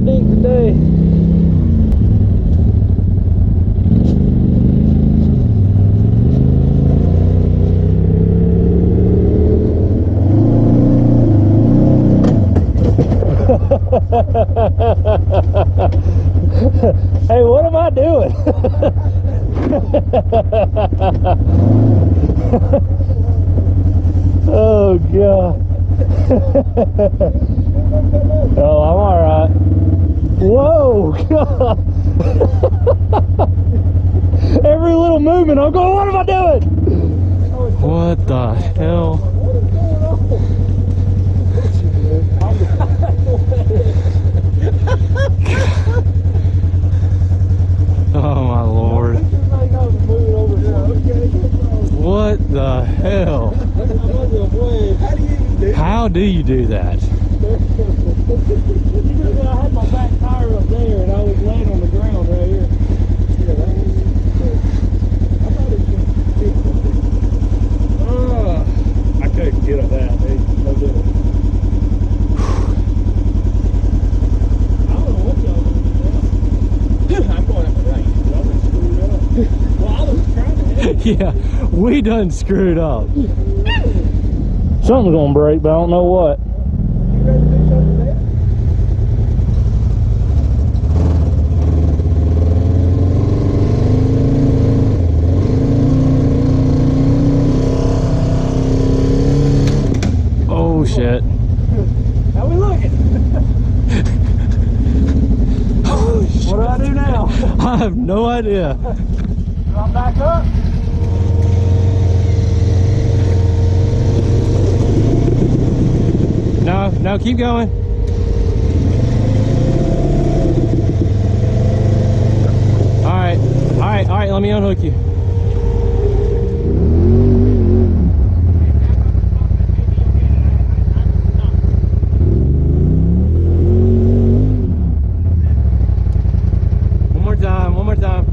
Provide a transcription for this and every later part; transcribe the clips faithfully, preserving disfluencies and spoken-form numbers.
real deep today. Hey, what am I doing? Oh God. Oh, I'm all right. Whoa, God. Every little movement, I'm going, what am I doing? What the hell? Oh my Lord. What the hell? How do you do that? I had my back tire up there and I was laying on the ground right here. Uh, I couldn't get at that. Hey, no good. I don't know what y'all doing now. I'm going up the right. Y'all been screwed up. Well, I was trying to help. Yeah, we done screwed up. Something's gonna break, but I don't know what. You ready to do something there? Oh shit. How we looking? Oh, shit. What do I do now? I have no idea. Do I back up? No, no, keep going. All right, all right, all right, let me unhook you. One more time, one more time.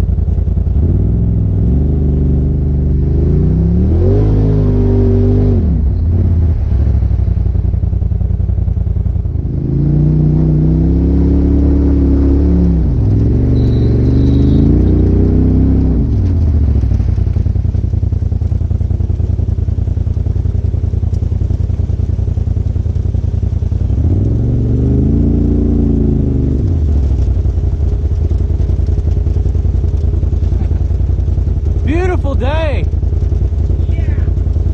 Beautiful day. Yeah.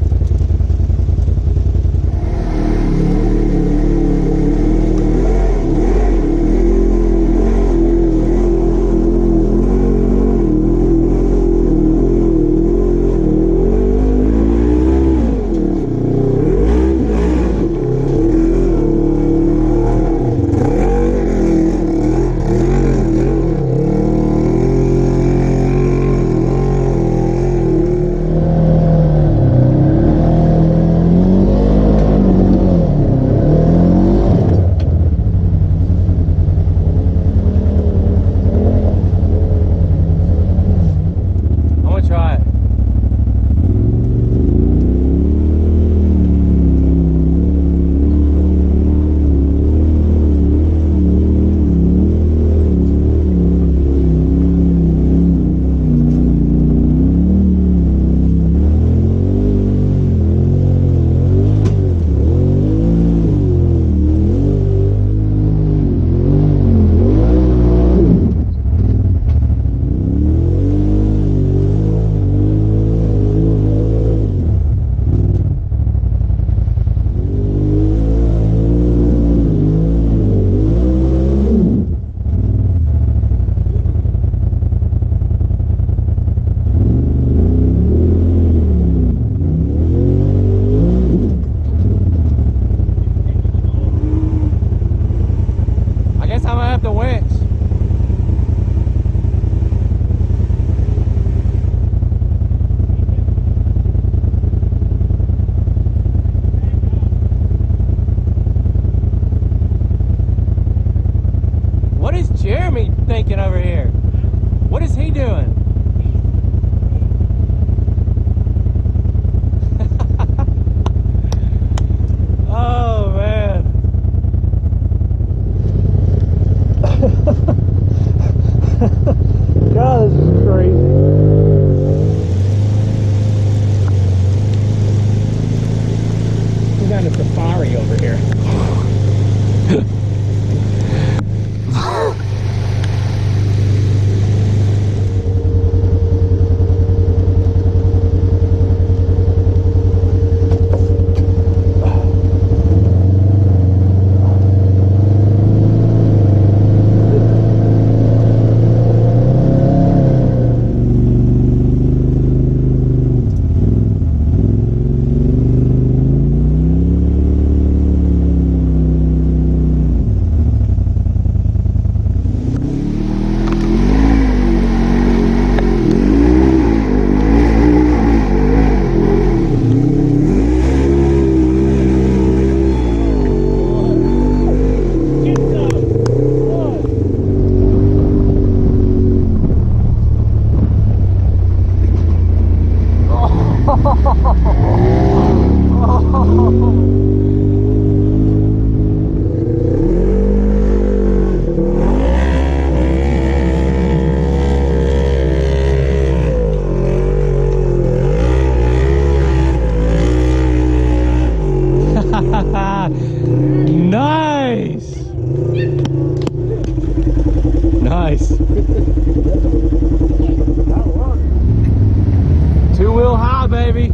I'm gonna try it. I guess I'm gonna have to winch. What is Jeremy thinking over here? What is he doing? Oh man. safari over here. Nice! Nice. Two wheel high, baby.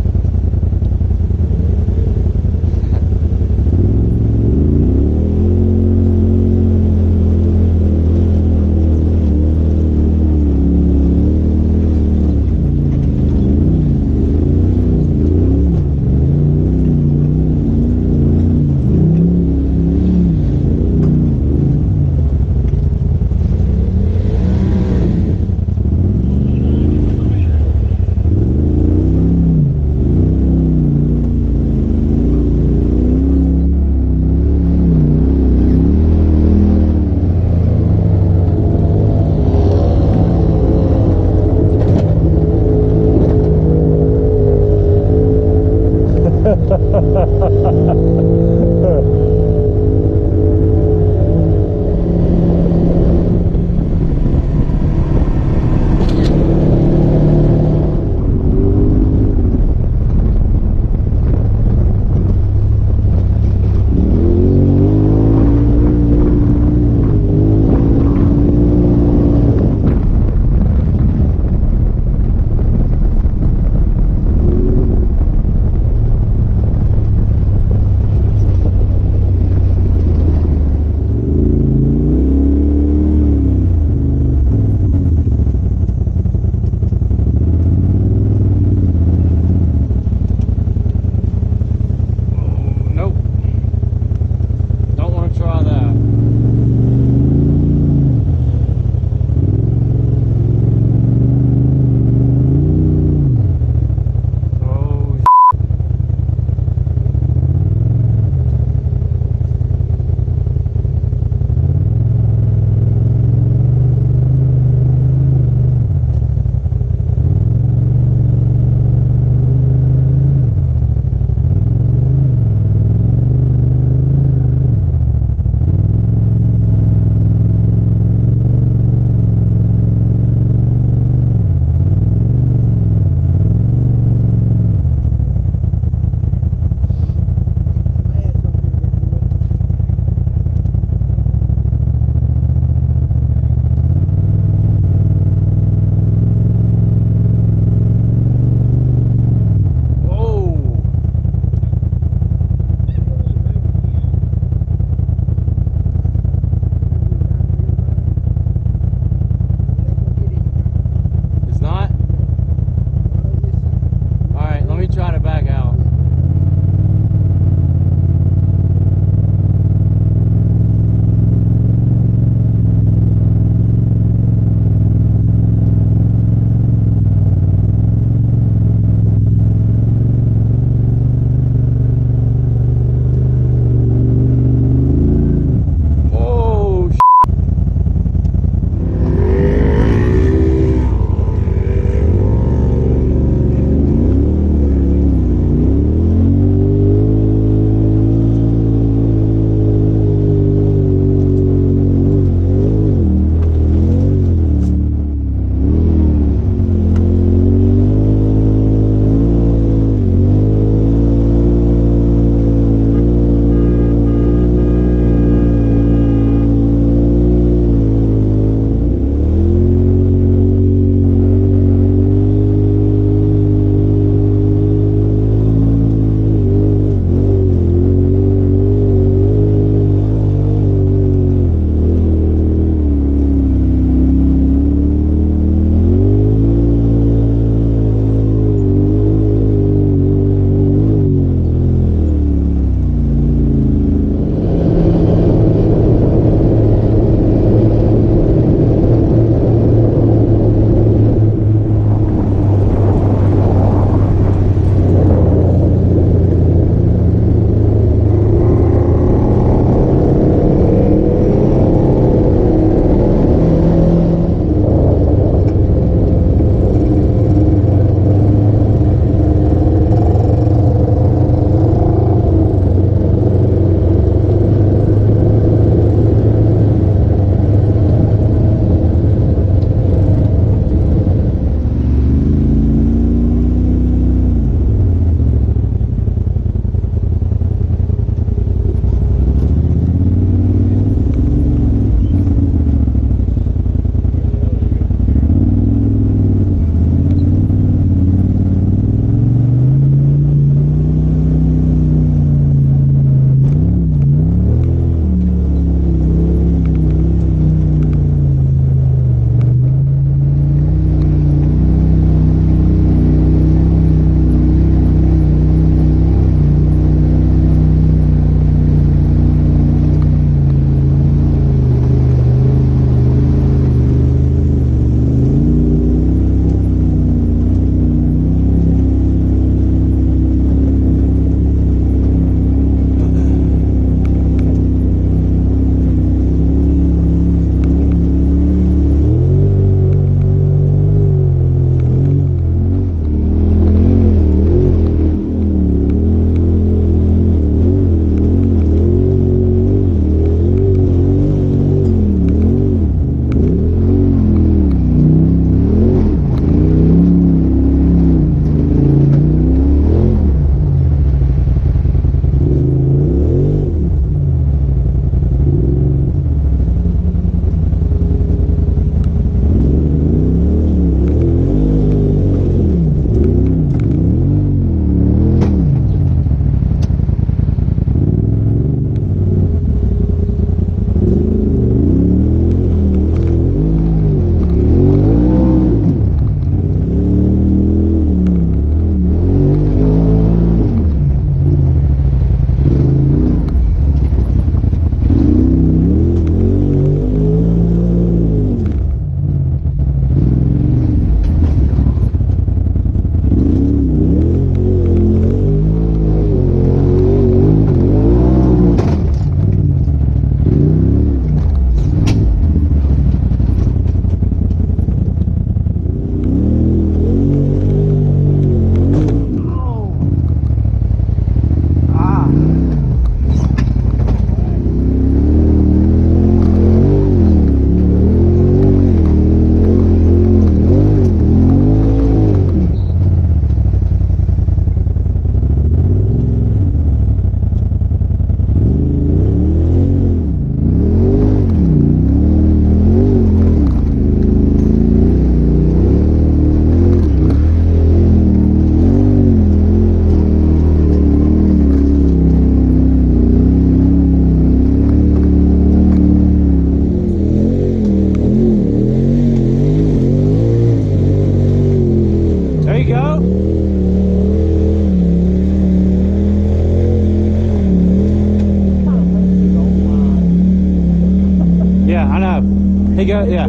He go, yeah.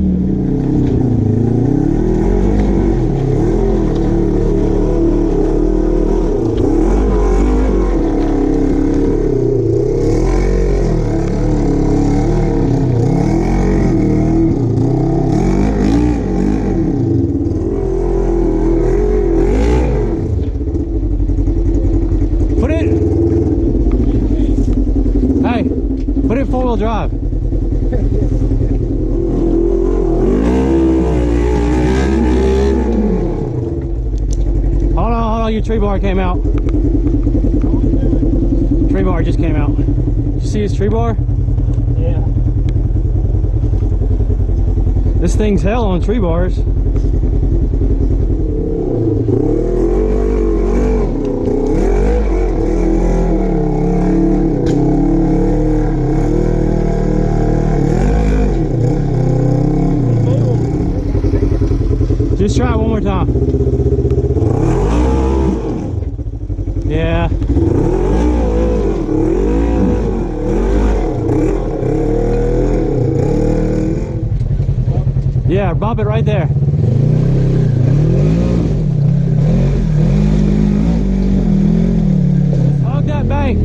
Put it. Hey, put it four-wheel drive. Hold on, hold on, your tree bar came out. Tree bar just came out. Did you see his tree bar? Yeah. This thing's hell on tree bars. Just try it one more time. Yeah. Yeah, bump it right there. Hug that bank.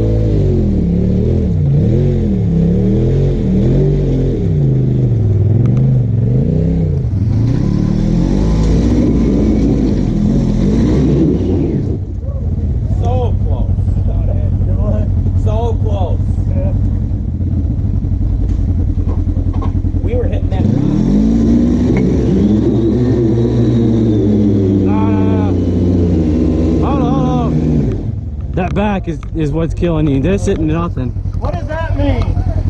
That back is, is what's killing you. This isn't nothing. What does that mean?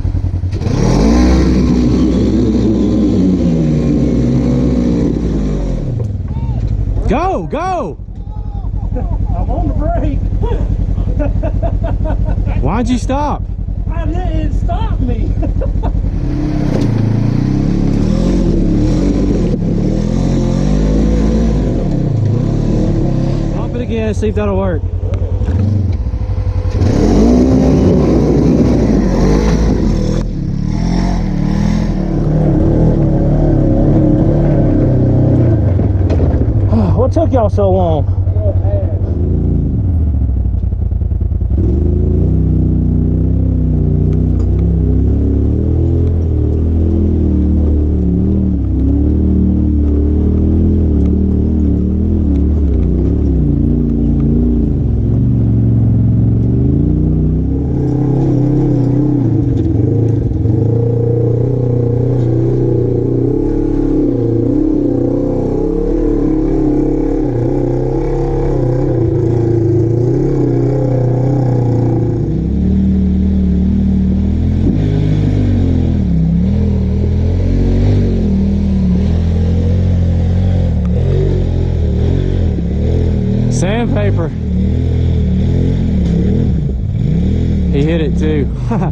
Go, go! I'm on the brake. Why'd you stop? I didn't stop me. Bump it again, see if that'll work. What took y'all so long? Sandpaper. He hit it too.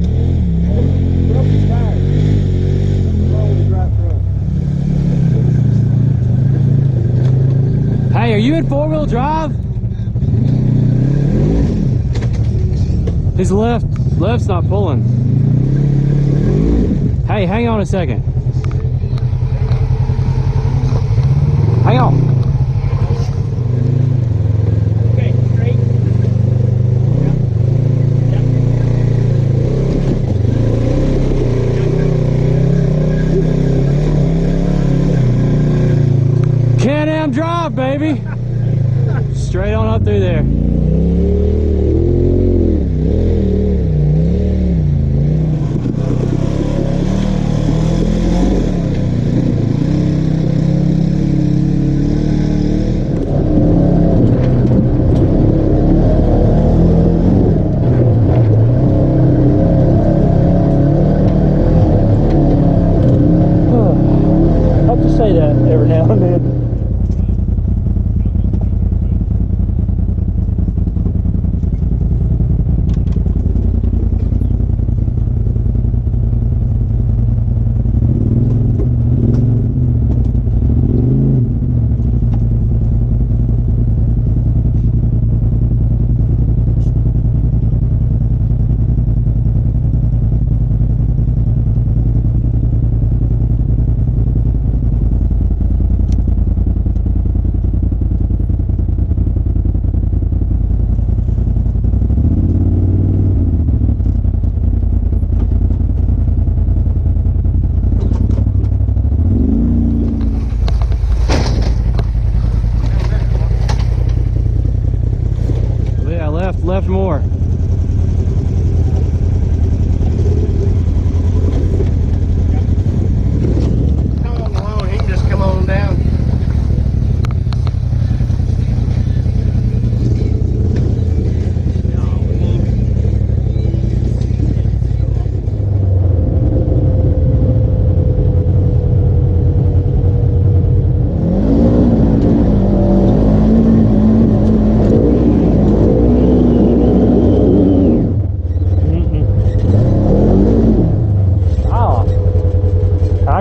Hey, are you in four-wheel drive? His left, left's not pulling. Hey, hang on a second. Hang on. Can-Am drive, baby. Straight on up through there. I have to say that every now and then.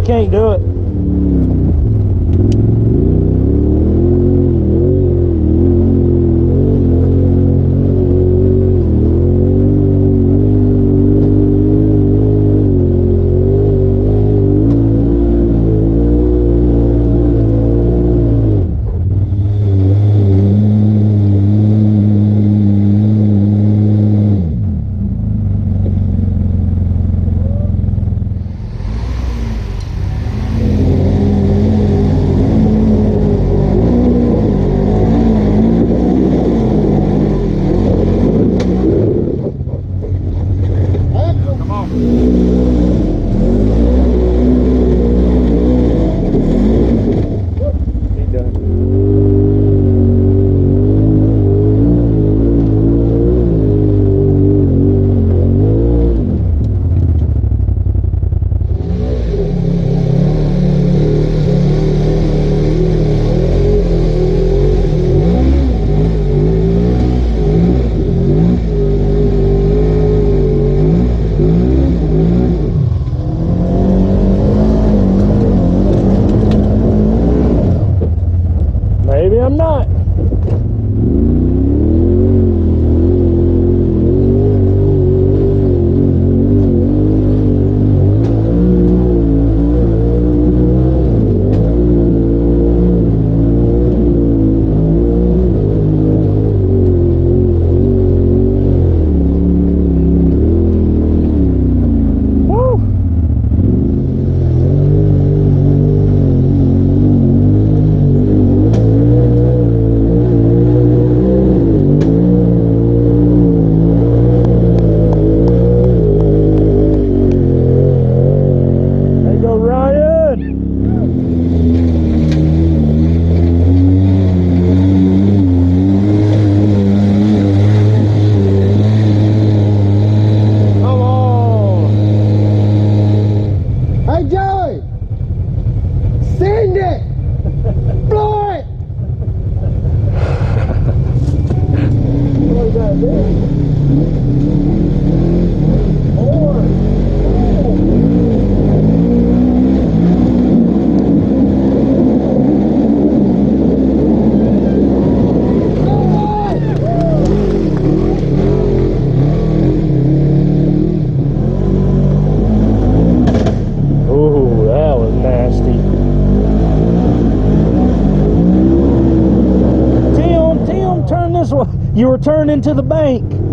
can't do it. Maybe I'm not. You were turned into the bank.